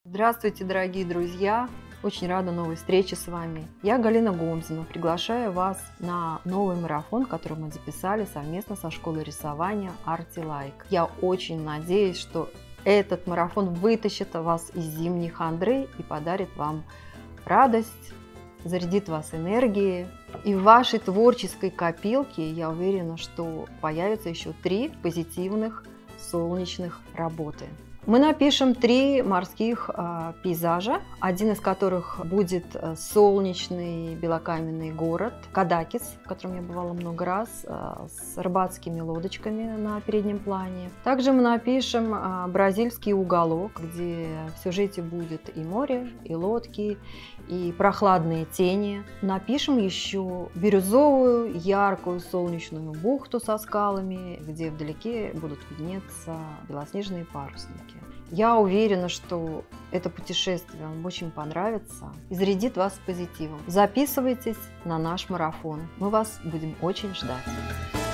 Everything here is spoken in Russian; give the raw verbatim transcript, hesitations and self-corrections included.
Здравствуйте, дорогие друзья! Очень рада новой встрече с вами. Я Галина Гомзина. Приглашаю вас на новый марафон, который мы записали совместно со школой рисования Artilike. Я очень надеюсь, что этот марафон вытащит вас из зимней хандры и подарит вам радость, зарядит вас энергией. И в вашей творческой копилке, я уверена, что появится еще три позитивных солнечных работы. Мы напишем три морских э, пейзажа, один из которых будет солнечный белокаменный город Кадакис, в котором я бывала много раз, э, с рыбацкими лодочками на переднем плане. Также мы напишем э, бразильский уголок, где в сюжете будет и море, и лодки, и прохладные тени. Напишем еще бирюзовую, яркую солнечную бухту со скалами, где вдалеке будут виднеться белоснежные парусники. Я уверена, что это путешествие вам очень понравится и зарядит вас позитивом. Записывайтесь на наш марафон. Мы вас будем очень ждать.